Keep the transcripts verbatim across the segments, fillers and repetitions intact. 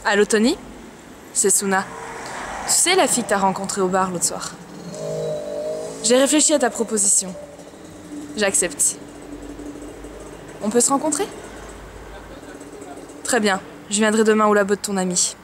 Allô Tony? C'est Suna. Tu sais la fille que t'as rencontrée au bar l'autre soir? J'ai réfléchi à ta proposition. J'accepte. On peut se rencontrer? Très bien. Je viendrai demain au labo de ton ami.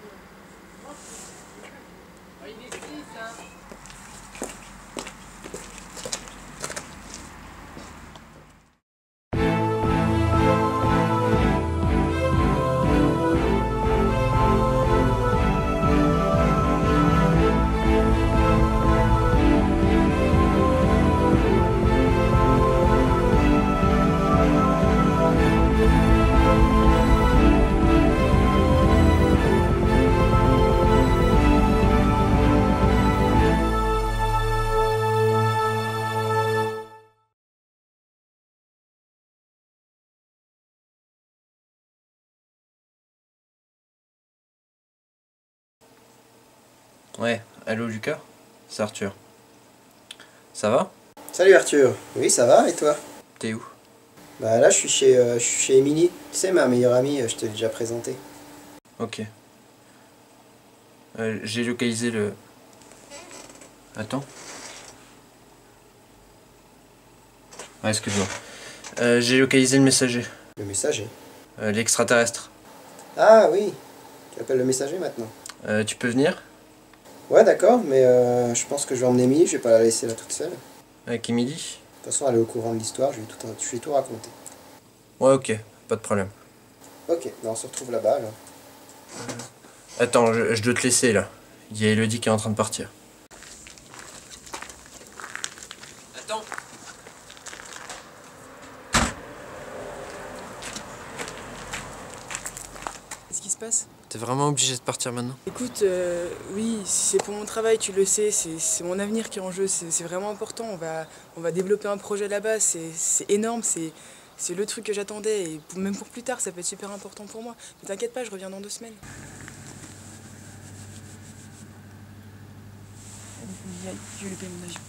Ouais, allô Lucas? C'est Arthur. Ça va? Salut Arthur, oui ça va et toi? T'es où? Bah là je suis chez, euh, je suis chez Émilie, tu sais ma meilleure amie, je te l'ai déjà présenté. Ok. Euh, j'ai localisé le... Attends. Ouais, excuse-moi. Euh, j'ai localisé le messager. Le messager? Euh, l'extraterrestre. Ah oui, tu appelles le messager maintenant. Euh, tu peux venir? Ouais d'accord, mais euh, je pense que je vais emmener Émilie, je vais pas la laisser là toute seule. Avec Emily? De toute façon elle est au courant de l'histoire, je vais tout, je vais tout raconter. Ouais, ok, pas de problème. Ok, bah on se retrouve là-bas alors. Attends, je, je dois te laisser là. Il y a Elodie qui est en train de partir. Attends. Qu'est-ce qui se passe? T'es vraiment obligé de partir maintenant? Écoute, euh, oui, si c'est pour mon travail, tu le sais, c'est mon avenir qui est en jeu, c'est vraiment important. On va, on va développer un projet là-bas, c'est énorme, c'est le truc que j'attendais. Et pour, même pour plus tard, ça peut être super important pour moi. Mais t'inquiète pas, je reviens dans deux semaines. Je vais lui payer mon avion.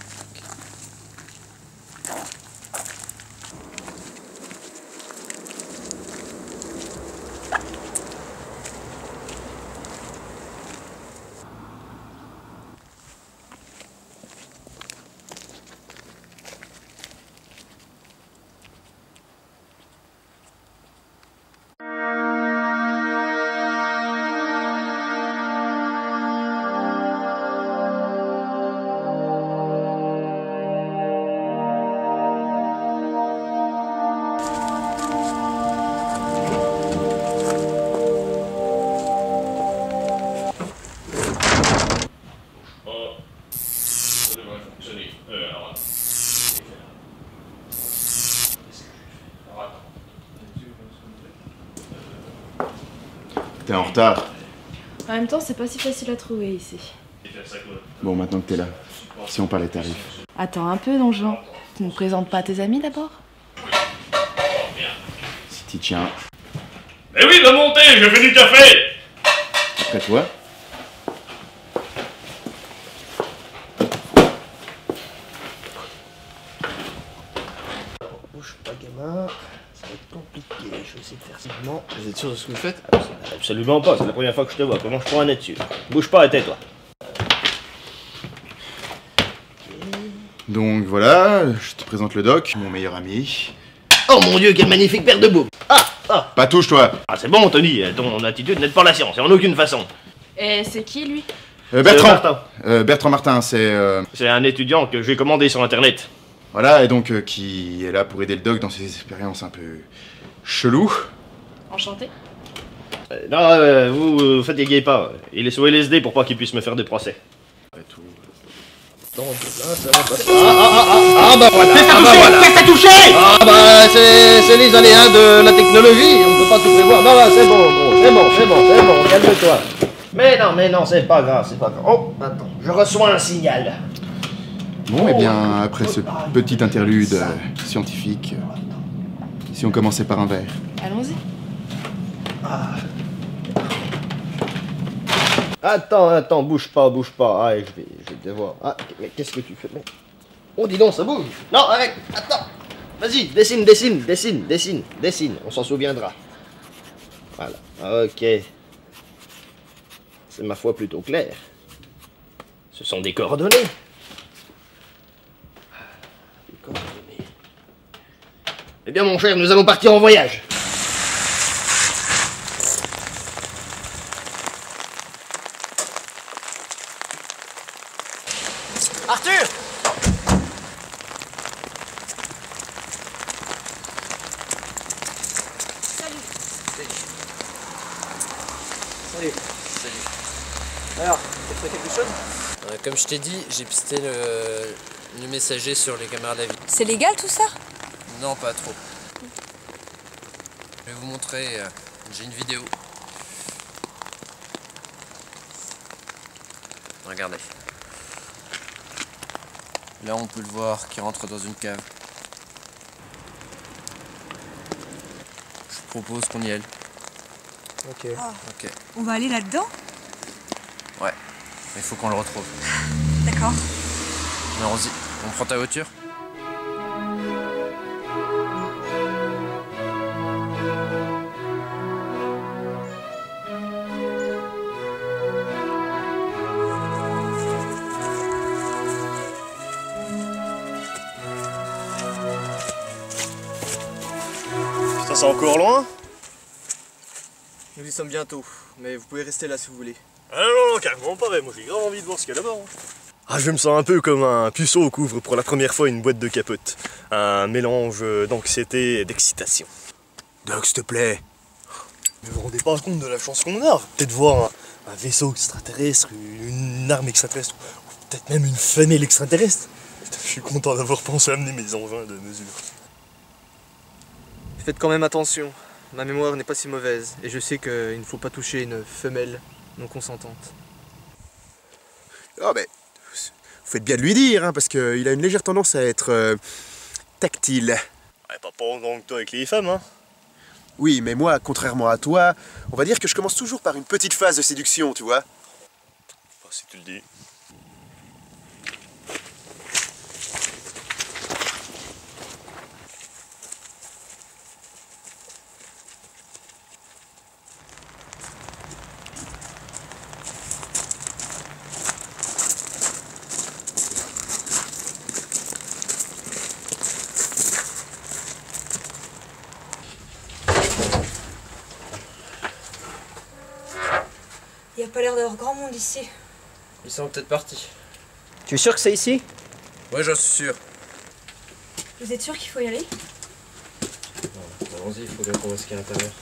T'es en retard. En même temps, c'est pas si facile à trouver ici. Bon, maintenant que t'es là, si on parle des tarifs. Attends un peu, Donjon. Tu ne présentes pas tes amis d'abord? Si t'y tiens. Mais oui, de monter, je fais du café. Après toi. Bouge pas gamin, ça va être compliqué, je vais essayer de faire simplement. Vous êtes sûr de ce que vous faites? Absolument pas, c'est la première fois que je te vois, comment je pourrais en être sûr? Bouge pas et tais-toi. Donc voilà, je te présente le doc, mon meilleur ami. Oh mon dieu, quelle magnifique paire de boules. Ah, ah. Pas touche toi. Ah c'est bon Tony, ton attitude n'aide pas la science, et en aucune façon. Et c'est qui, lui? Euh, Bertrand. Martin. Euh, Bertrand Martin, c'est... Euh... C'est un étudiant que j'ai commandé sur internet. Voilà, et donc euh, qui est là pour aider le doc dans ses expériences un peu cheloues. Enchanté. Euh, non, euh, vous, vous fatiguez pas, il est sous L S D pour pas qu'il puisse me faire des procès. Et tout. Donc là, ça va passer. Ah, ah, ah, ah, ah bah voilà. Qu'est-ce que t'as touché? Qu'est-ce que t'as touché? Ah bah c'est les aléas de la technologie, on peut pas tout prévoir. Non, là c'est bon, gros, c'est bon, c'est bon, c'est bon, calme-toi. Mais non, mais non, c'est pas grave, c'est pas grave. Oh, attends, je reçois un signal. Bon, et bien, après ce petit interlude euh, scientifique, euh, si on commençait par un verre. Allons-y. Ah. Attends, attends, bouge pas, bouge pas. Ah, je vais, je vais devoir. Ah, mais qu'est-ce que tu fais? Mais... Oh, dis donc, ça bouge. Non, arrête, attends. Vas-y, dessine, dessine, dessine, dessine, dessine. On s'en souviendra. Voilà, ok. c'est ma foi plutôt clair. Ce sont des coordonnées. Des coordonnées. Eh bien mon cher, nous allons partir en voyage. Arthur! Salut. Salut. Alors, t'as trouvé quelque chose? Euh, comme je t'ai dit, j'ai pisté le, le messager sur les caméras d'avis. C'est légal tout ça? Non, pas trop. Je vais vous montrer, euh, j'ai une vidéo. Regardez. Là, on peut le voir qui rentre dans une cave. Je propose qu'on y aille. Ok. Ok. On va aller là-dedans? Ouais. Mais il faut qu'on le retrouve. D'accord. Allons-y. On prend ta voiture? Putain, c'est encore loin? Nous y sommes bientôt, mais vous pouvez rester là si vous voulez. Ah non, non, carrément pas, moi j'ai grave envie de voir ce qu'il y a là-bas. Hein. Ah, je me sens un peu comme un puceau qui ouvre pour la première fois une boîte de capote. Un mélange d'anxiété et d'excitation. Doc, s'il te plaît. Mais vous vous rendez pas compte de la chance qu'on a? Peut-être voir un, un vaisseau extraterrestre, une, une arme extraterrestre, ou peut-être même une femelle extraterrestre. Putain, je suis content d'avoir pensé à amener mes engins de mesure. Faites quand même attention, ma mémoire n'est pas si mauvaise, et je sais qu'il ne faut pas toucher une femelle non consentante. Ah ben, vous faites bien de lui dire, hein, parce qu'il a une légère tendance à être euh, tactile. Ouais, pas pas autant que toi avec les femmes, hein. Oui, mais moi, contrairement à toi, on va dire que je commence toujours par une petite phase de séduction, tu vois. Enfin, si tu le dis. Il n'y a pas l'air d'avoir grand monde ici. Ils sont peut-être partis. Tu es sûr que c'est ici? Ouais, j'en suis sûr. Vous êtes sûr qu'il faut y aller? Allons-y, il faut bien qu'on voit ce qu'il y a à l'intérieur.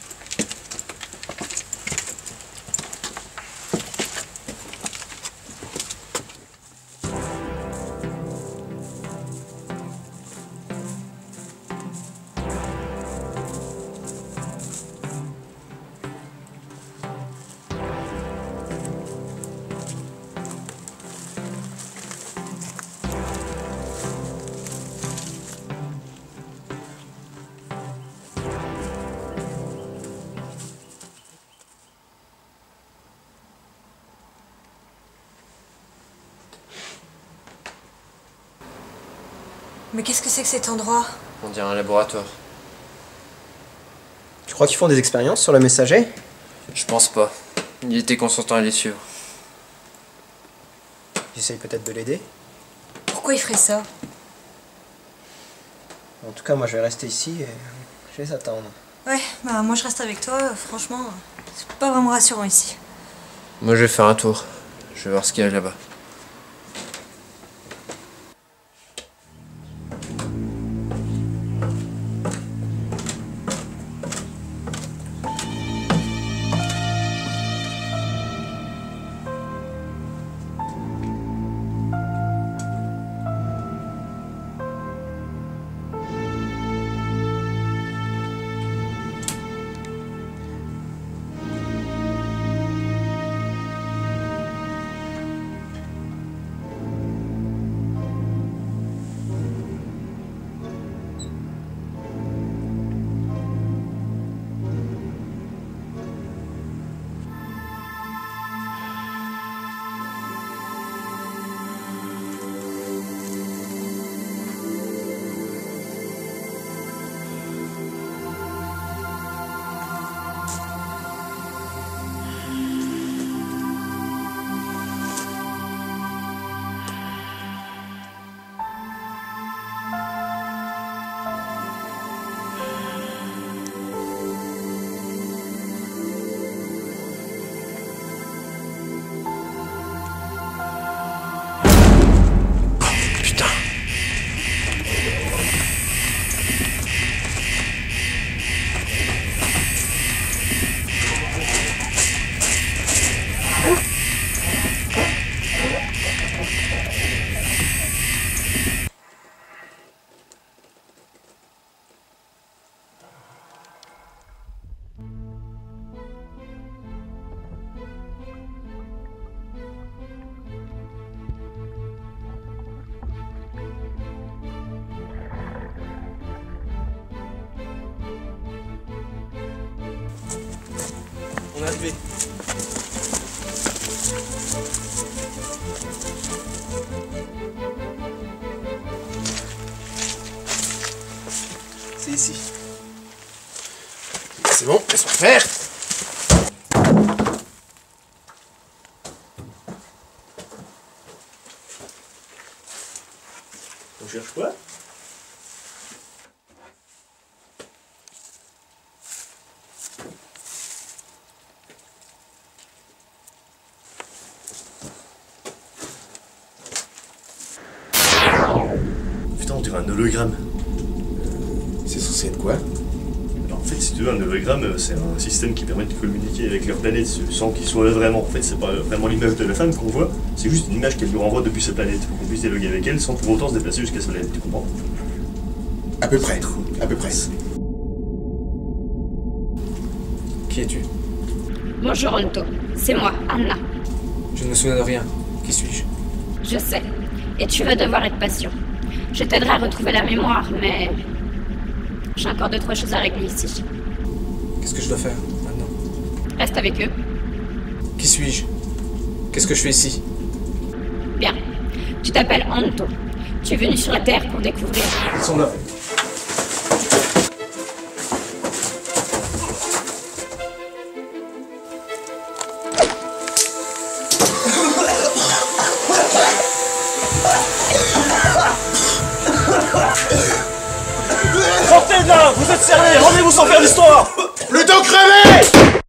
Mais qu'est-ce que c'est que cet endroit? On dirait un laboratoire. Tu crois qu'ils font des expériences sur le messager? Je pense pas. Il était consentant à les suivre. J'essaye peut-être de l'aider. Pourquoi il ferait ça? En tout cas, moi je vais rester ici et je vais les attendre. Ouais, bah moi je reste avec toi, franchement, c'est pas vraiment rassurant ici. Moi, je vais faire un tour. Je vais voir ce qu'il y a là-bas. arrivé. C'est ici. C'est bon, laisse-moi faire. On cherche quoi? Putain, on dirait un hologramme. C'est censé être quoi? Alors, en fait, si tu veux, un hologramme, c'est un système qui permet de communiquer avec leur planète sans qu'ils soient là vraiment. En fait, c'est pas vraiment l'image de la femme qu'on voit, c'est juste une image qu'elle nous renvoie depuis sa planète, pour qu'on puisse dialoguer avec elle sans pour autant se déplacer jusqu'à sa planète, tu comprends? À peu près, à peu près. Qui es-tu? Bonjour Onto, c'est moi, Anna. Je ne me souviens de rien. Qui suis-je? Je sais, et tu vas devoir être patient. Je t'aiderai à retrouver la mémoire, mais... j'ai encore deux, trois choses à régler ici. Qu'est-ce que je dois faire, maintenant? Reste avec eux. Qui suis-je? Qu'est-ce que je fais ici? Bien. Tu t'appelles Onto. Tu es venu sur la Terre pour découvrir... Ils sont là. Sortez de là! Vous êtes servés! Rendez-vous sans faire l'histoire! Plutôt crever!